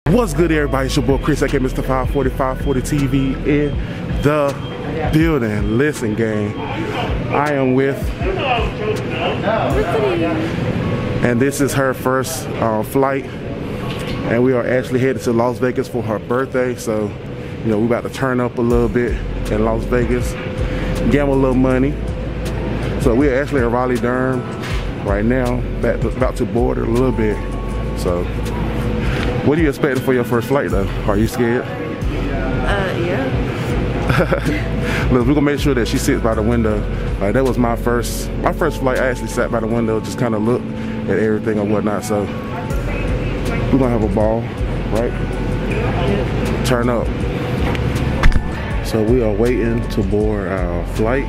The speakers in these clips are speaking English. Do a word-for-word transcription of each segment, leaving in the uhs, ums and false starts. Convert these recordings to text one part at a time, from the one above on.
What's good, everybody? It's your boy Chris, aka Mister five forty, five forty T V in the building. Listen, gang, I am with, and this is her first uh, flight, and we are actually headed to Las Vegas for her birthday. So, you know, we about to turn up a little bit in Las Vegas, gamble a little money. So we are actually in Raleigh-Durham right now, about to, about to board a little bit. So, what are you expecting for your first flight, though? Are you scared? Uh, yeah. Look, we're gonna make sure that she sits by the window. Like, that was my first, my first flight. I actually sat by the window, just kind of looked at everything and whatnot. So, we're gonna have a ball, right? Turn up. So we are waiting to board our flight,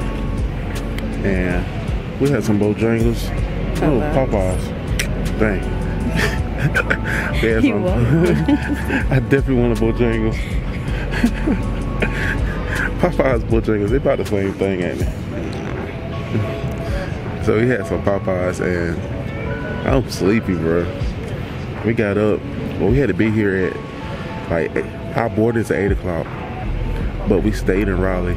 and we had some Bojangles. Oh, Popeyes. Dang. You want I definitely want a Bojangles. Popeyes, Bojangles, they about the same thing, ain't they? So we had some Popeyes, and I'm sleepy, bro. We got up. Well, we had to be here at, like, our board is at eight o'clock, but we stayed in Raleigh.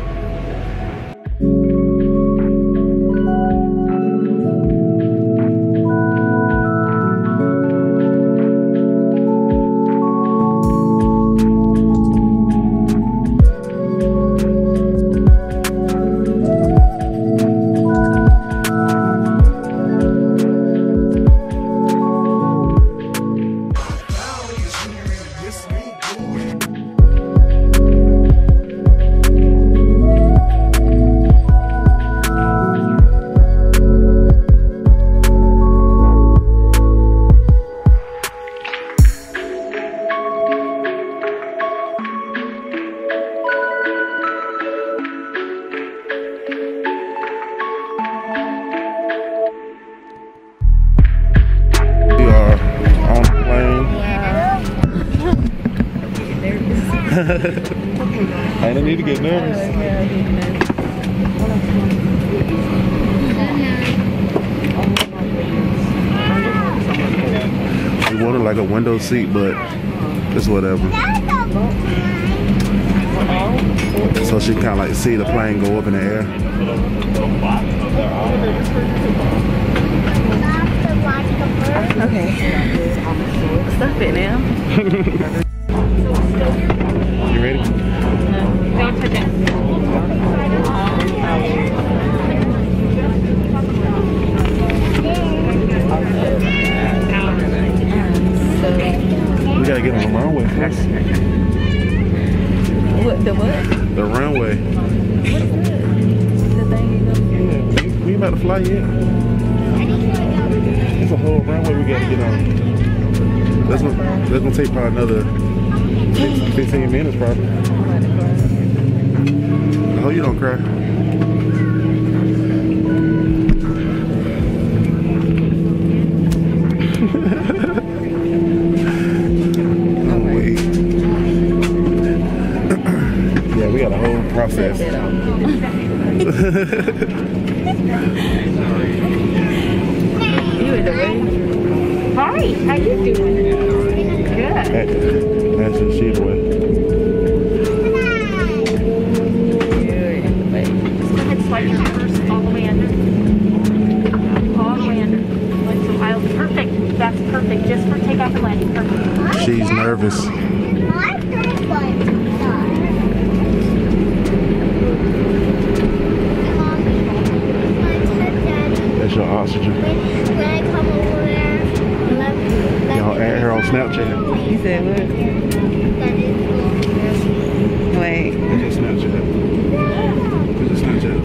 I don't need to get nervous. We wanted like a window seat, but it's whatever. So she kind of like see the plane go up in the air. Okay. Stop it now. You ready? No. Don't touch it. We gotta get on the runway first. What, the what? The runway. What is it? The thing you go Yeah, we, we ain't about to fly yet. It's a whole runway we gotta get on. That's gonna, that's gonna take probably another fifteen minutes probably. I hope you don't cry. Oh wait. Yeah, we got a whole process. You in the way? Hi, how you doing? Good. That's your sheet away. Slide your purse all the way under. All the way under. Like some aisles. Perfect. That's perfect. Just for takeoff and landing. Perfect. She's nervous. That's your oxygen. Y'all add her on Snapchat. You said what? Wait. It's just Snapchat. It's just Snapchat.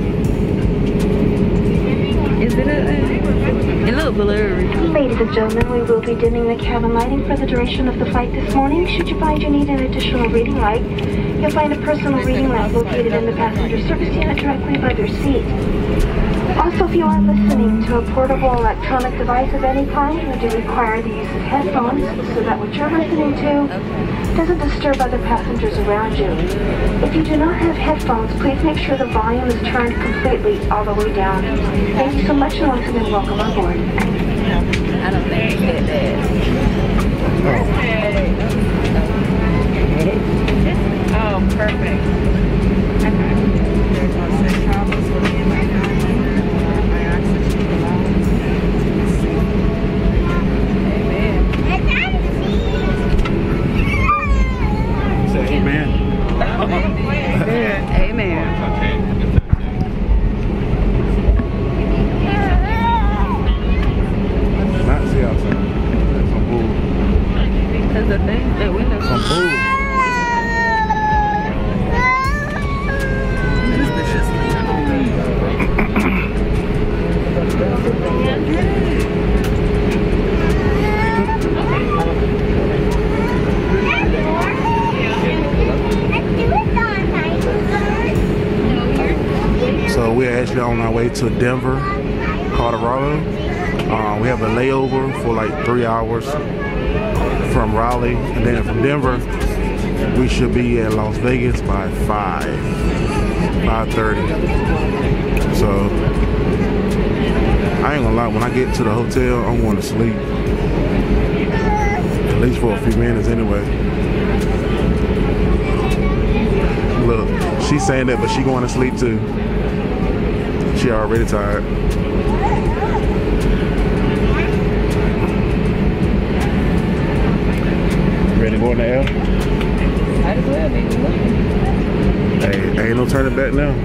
Is it a... It looks blurry. Ladies and gentlemen, we will be dimming the cabin lighting for the duration of the flight this morning. Should you find you need an additional reading light, you'll find a personal reading light located in the passenger service unit directly above your seat. Also, if you are listening to a portable electronic device of any kind, we do require the use of headphones so that what you're listening to doesn't disturb other passengers around you. If you do not have headphones, please make sure the volume is turned completely all the way down. Thank you so much, and once again, welcome aboard. I don't think he said that. Oh. What now? That window. Some food. So we're actually on our way to Denver, Colorado. Uh, we have a layover for like three hours from Raleigh, and then from Denver, we should be at Las Vegas by five, five thirty. So I ain't gonna lie, when I get to the hotel, I'm going to sleep, at least for a few minutes anyway. Look, she's saying that, but she going to sleep too. She already tired. Ready to go in the air? Might as well be looking. Hey, ain't no turning back now.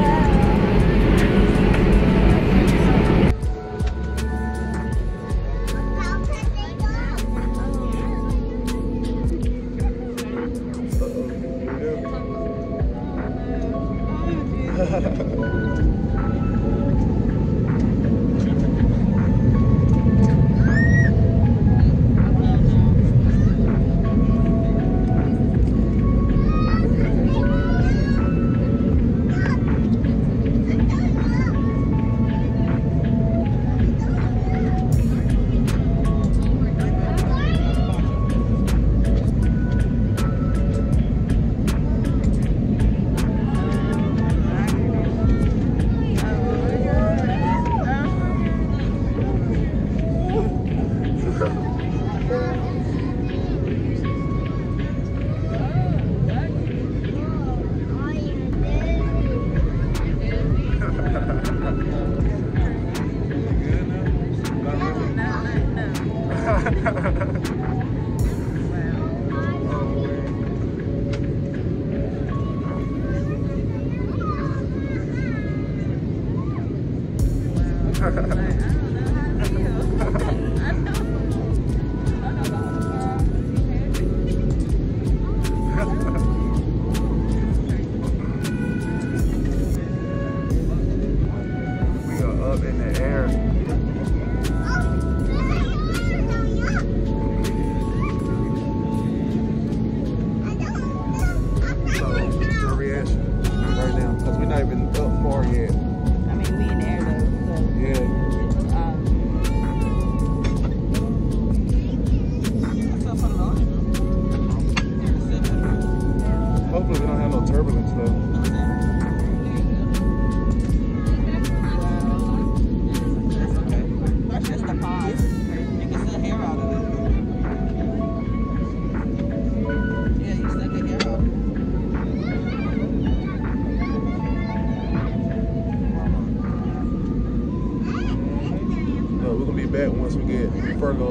Once we get further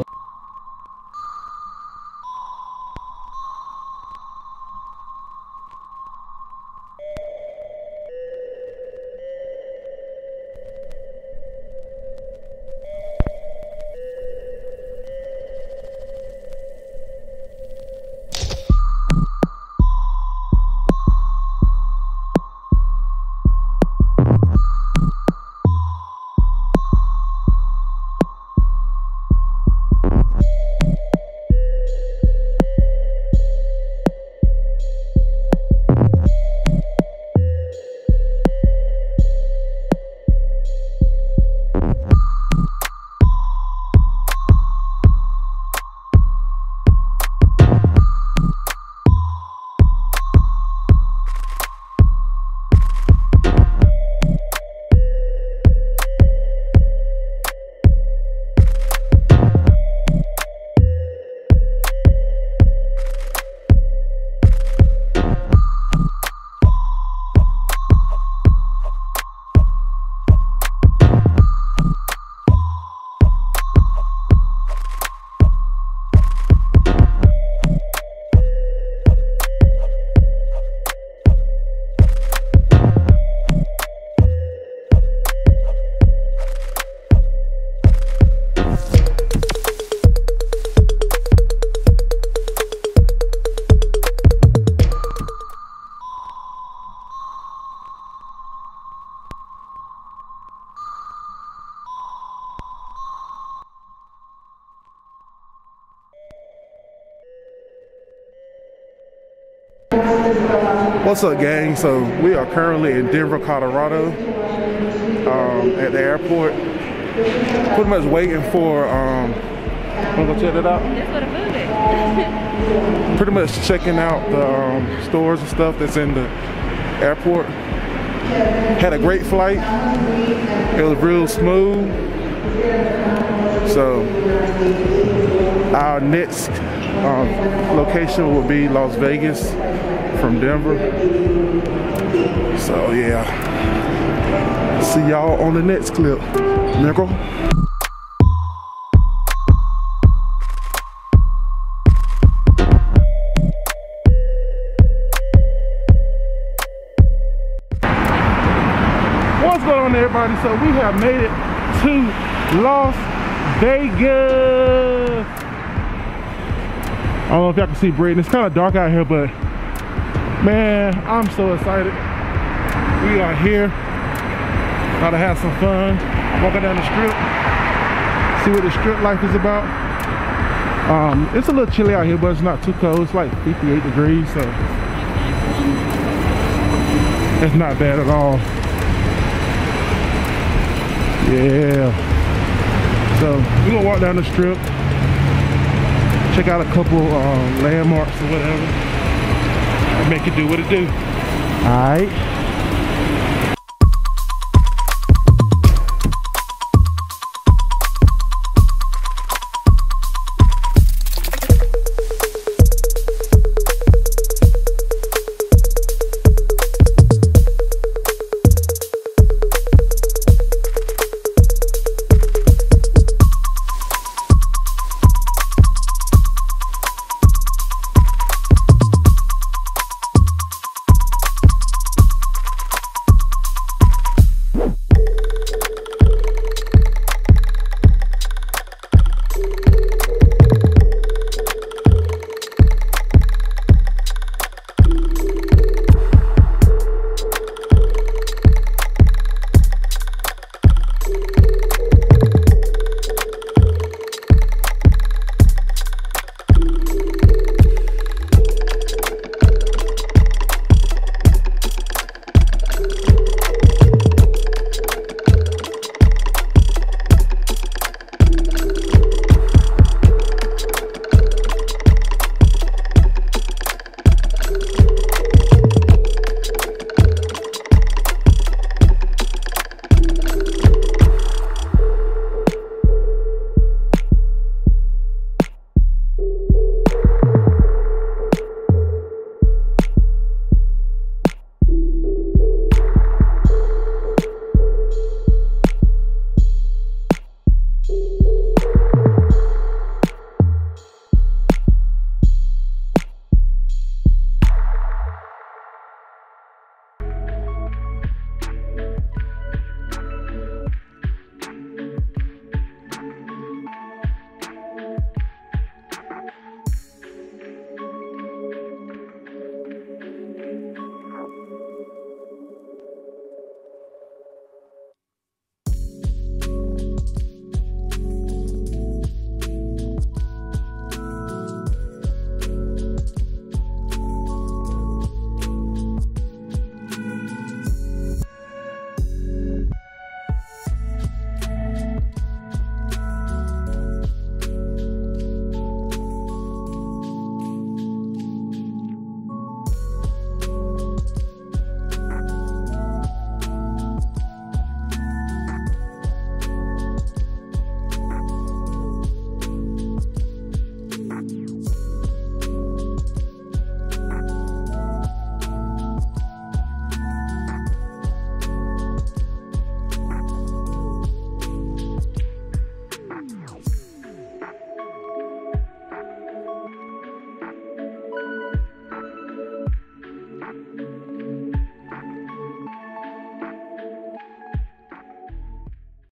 What's up, gang? So we are currently in Denver, Colorado, um, at the airport. Pretty much waiting for. Um, wanna go check it out? That's what a move is. Pretty much checking out the um, stores and stuff that's in the airport. Had a great flight. It was real smooth. So our next um, location will be Las Vegas from Denver. So yeah, see y'all on the next clip, nigga. What's going on, everybody? So we have made it to Las Vegas. I don't know if y'all can see Braden. It's kind of dark out here, but man, I'm so excited. We are here. About to have some fun. Walking down the strip. See what the strip life is about. Um, it's a little chilly out here, but it's not too cold. It's like fifty-eight degrees, so it's not bad at all. Yeah. So we're gonna walk down the strip, check out a couple um, landmarks or whatever, and make it do what it do. All right.